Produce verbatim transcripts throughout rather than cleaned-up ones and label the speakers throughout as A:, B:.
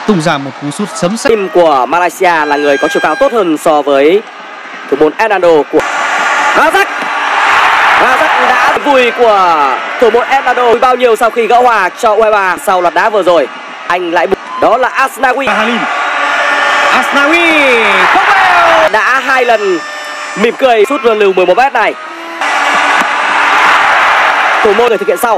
A: tung ra một cú sút sấm sét.
B: Team của Malaysia là người có chiều cao tốt hơn so với thủ môn Hernando của Razak. Razak đã vùi của thủ môn Hernando bao nhiêu sau khi gỡ hòa cho u hai ba sau loạt đá vừa rồi. Anh lại đó là Asnawi.
A: Halim. Asnawi
B: đã hai lần mỉm cười sút luân lưu mười một mét này. Thủ môn người thực hiện sau.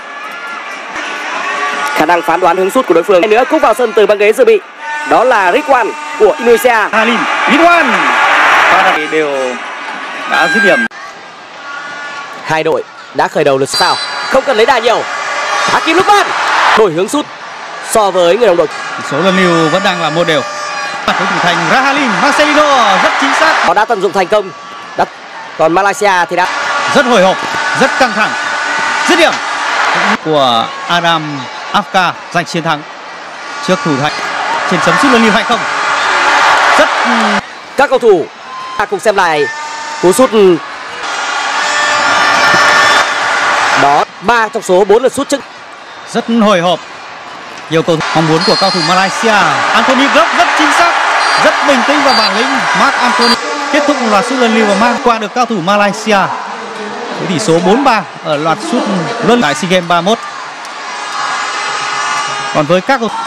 B: Khả năng phán đoán hướng sút của đối phương nữa cũng vào sân từ băng ghế dự bị. Đó là Ridwan của Indonesia.
A: Halim, Ridwan và đều đã dứt điểm.
B: Hai đội đã khởi đầu lượt sao, không cần lấy đà nhiều. Hakim Lukman đổi hướng sút so với người đồng đội.
A: Số lần lưu vẫn đang là một đều. Đối thủ thành Rahalim Marcelino rất chính xác.
B: Họ đã tận dụng thành công. Đã... Còn Malaysia thì đã
A: rất hồi hộp, rất căng thẳng. Dứt điểm của Adam Afka giành chiến thắng trước thủ thành trên chấm sút luân lưu hay không. Rất
B: các cầu thủ ta cùng xem lại cú sút đó, ba trong số bốn lượt sút trước.
A: Rất hồi hộp. Nhiều cầu thủ mong muốn của cao thủ Malaysia. Anthony Glock rất chính xác, rất bình tĩnh và bản lĩnh. Mark Anthony kết thúc một loạt sút luân lưu và mang qua được cao thủ Malaysia với tỷ số bốn ba ở loạt sút luân tại SEA Games ba mươi mốt. Còn với các cầu